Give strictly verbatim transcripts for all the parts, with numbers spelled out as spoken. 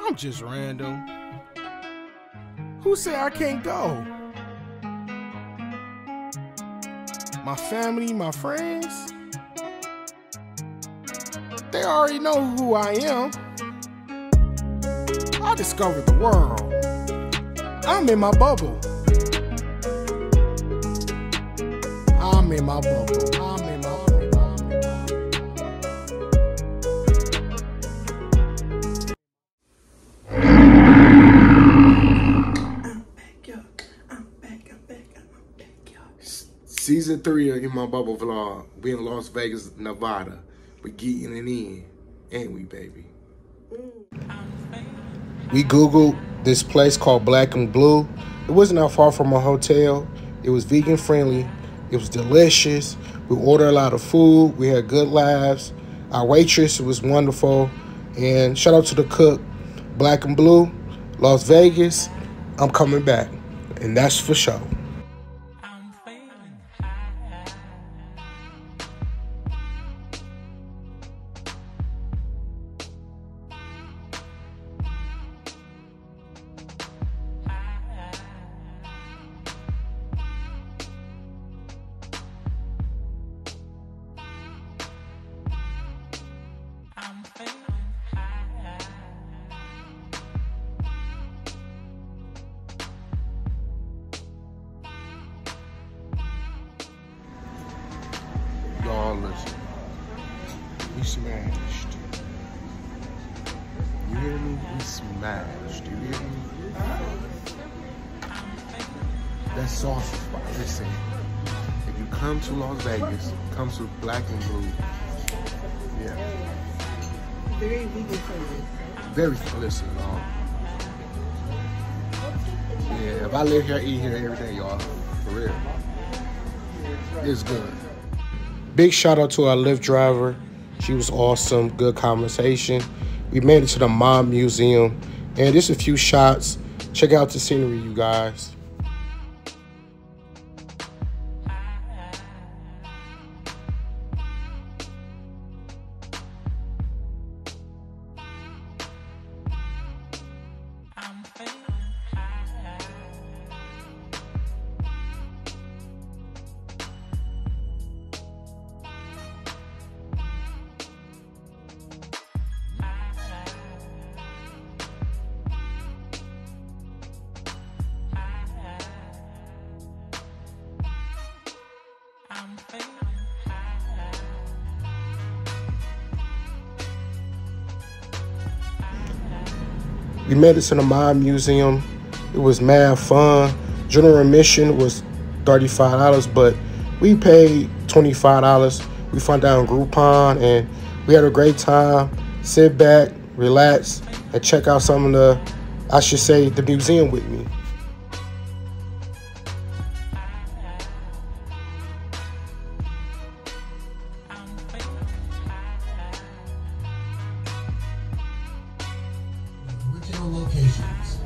I'm just random. Who said I can't go? My family, my friends, they already know who I am. I discovered the world. I'm in my bubble. I'm in my bubble. I'm in my bubble. Season three of In My Bubble vlog. We in Las Vegas, Nevada. We getting it in, ain't we, baby? We Googled this place called Black and Blue. It wasn't that far from a hotel. It was vegan friendly. It was delicious. We ordered a lot of food. We had good laughs. Our waitress was wonderful. And shout out to the cook. Black and Blue, Las Vegas. I'm coming back. And that's for sure. Y'all listen, we smashed. You hear me? We smashed. You hear me? That sausage spot. Listen, if you come to Las Vegas, come to Black and Blue. Yeah. Very vegan friendly. Very, listen, y'all. Yeah, if I live here, I eat here every day, y'all. For real. It's good. Big shout out to our Lyft driver. She was awesome. Good conversation. We made it to the Mom Museum. And just a few shots. Check out the scenery, you guys. We made it to the Mom Museum. It was mad fun. General admission was thirty-five dollars, but we paid twenty-five dollars. We found out on Groupon, and we had a great time. Sit back, relax, and check out some of the, I should say, the museum with me. Locations.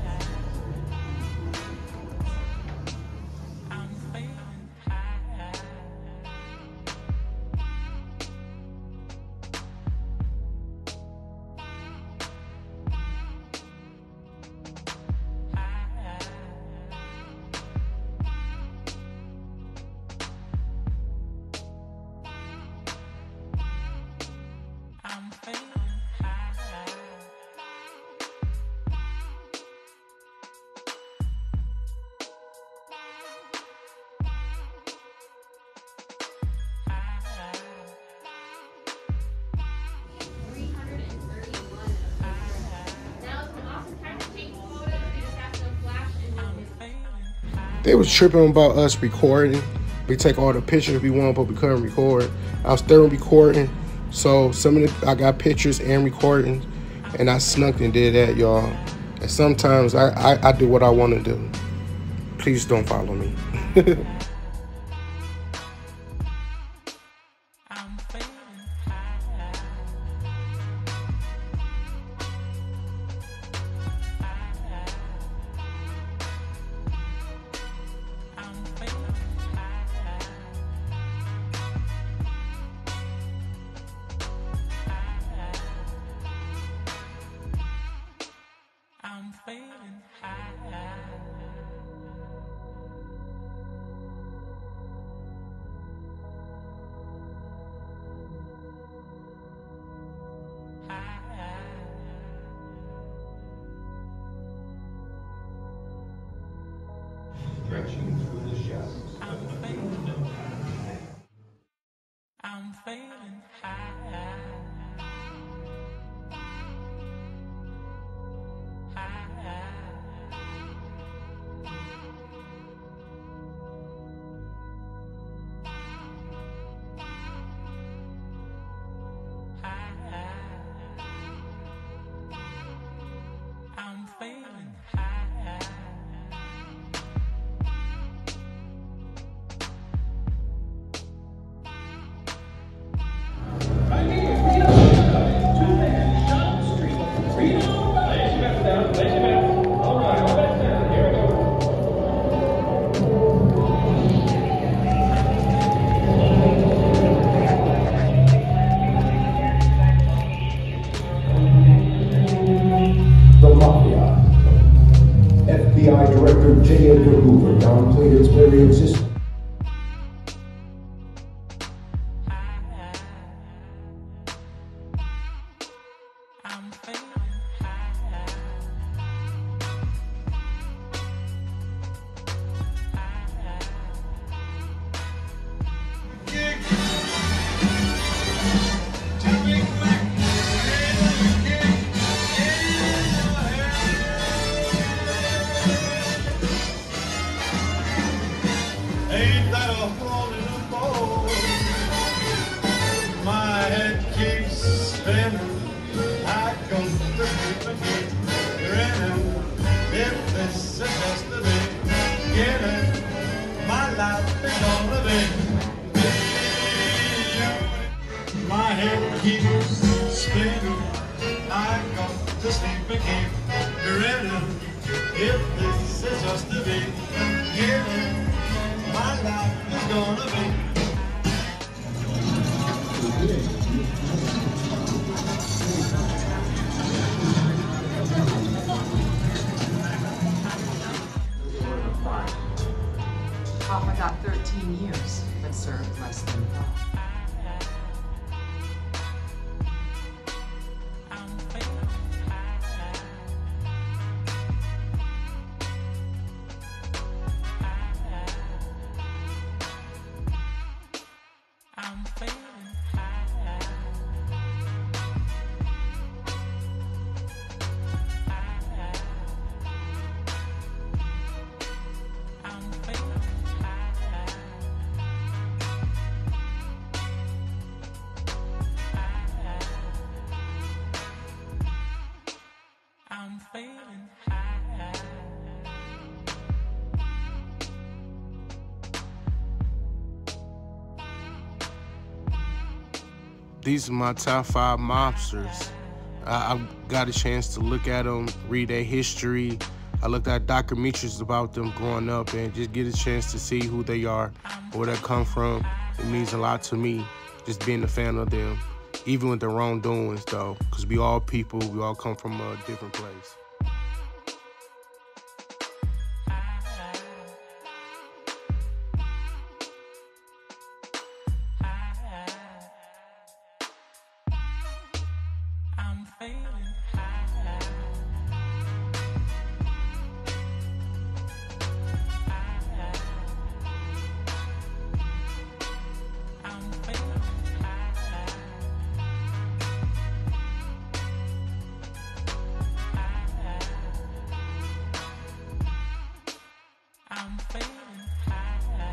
They was tripping about us recording. We take all the pictures we want, but we couldn't record. I was still recording, so some of the, I got pictures and recording, and I snuck and did that, y'all. And sometimes I, I, I do what I want to do. Please don't follow me. I'm feeling high. I'm feeling high. The Mafia. F B I Director J. Edgar Hoover downplayed its very existence. I'm feeling high. Ain't that a hole in the bowl? My head keeps spinning. I go to sleep again, grinning. If this is just the beginning, my life is gonna be. My head keeps spinning. I go to sleep again, grinning. If this is just the beginning, my life is gonna be. Papa got thirteen years, but served less than five. I'm feeling high. I'm feeling high. I'm feeling high. I'm feeling high. These are my top five mobsters. I, I got a chance to look at them, read their history. I looked at documentaries about them growing up and just get a chance to see who they are, where they come from. It means a lot to me, just being a fan of them, even with their wrongdoings though, because we all people, we all come from a different place. I'm feeling high. I'm feeling high. I'm feeling high.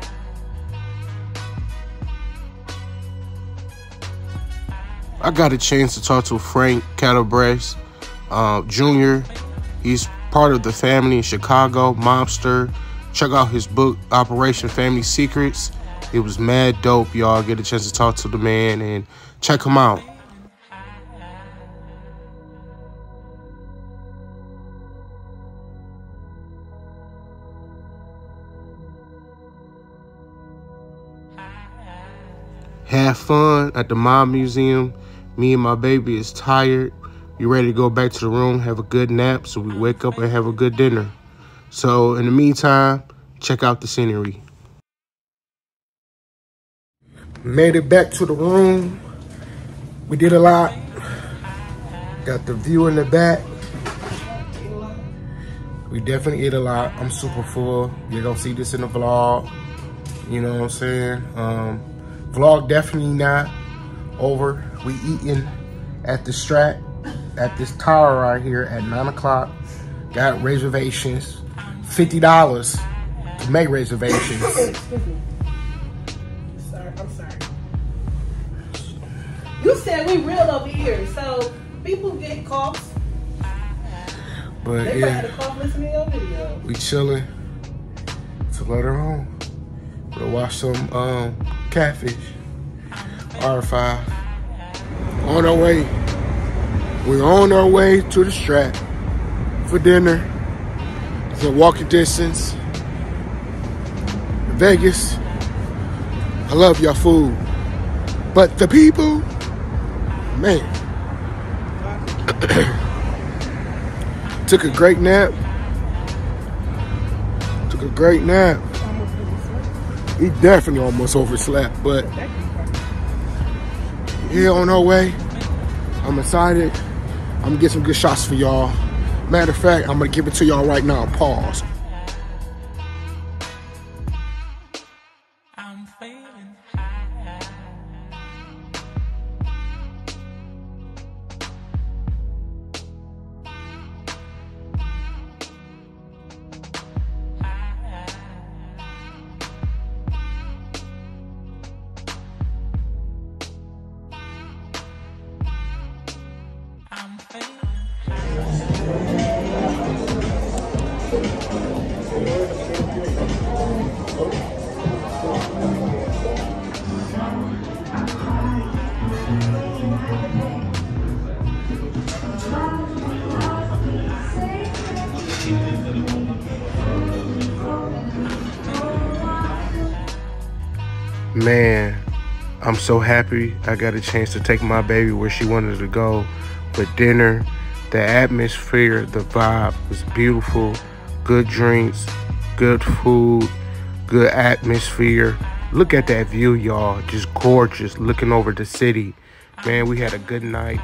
I got a chance to talk to Frank Calabrese uh, Junior He's part of the family in Chicago, mobster. Check out his book, Operation Family Secrets. It was mad dope, y'all. Get a chance to talk to the man and check him out. Have fun at the Mob Museum. Me and my baby is tired. You ready to go back to the room, have a good nap, so we wake up and have a good dinner. So in the meantime, check out the scenery. Made it back to the room. We did a lot. Got the view in the back. We We definitely ate a lot. I'm super full. You're gonna see this in the vlog. You know what I'm saying? Um, vlog definitely not over. We eating at the Strat, at this tower right here at nine o'clock. Got reservations, fifty dollars to make reservations. Excuse me. Sorry, I'm sorry. You said we real over here, so people get coughs. But They yeah, had a cough listening to your video. we chilling to let her home. We'll watch some um, catfish. R five. On our way. We're on our way to the Strat for dinner. It's a walking distance. Vegas. I love your food. But the people, man. Took a great nap. Took a great nap. He definitely almost overslept, but yeah, on our way. I'm excited. I'm gonna get some good shots for y'all. Matter of fact, I'm gonna give it to y'all right now. Pause. I'm feeling high. I'm feeling Man, I'm so happy I got a chance to take my baby where she wanted to go for dinner. The atmosphere, the vibe was beautiful. Good drinks, good food, good atmosphere. Look at that view, y'all. Just gorgeous, looking over the city. Man, we had a good night.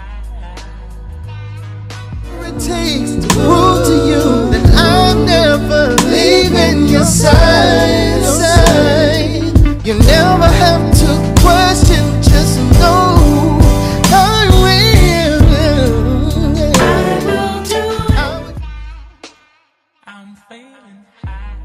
It takes to prove to you that I'm never leaving your side, side. You never have to question, just know I will. I will do. I'm feeling high.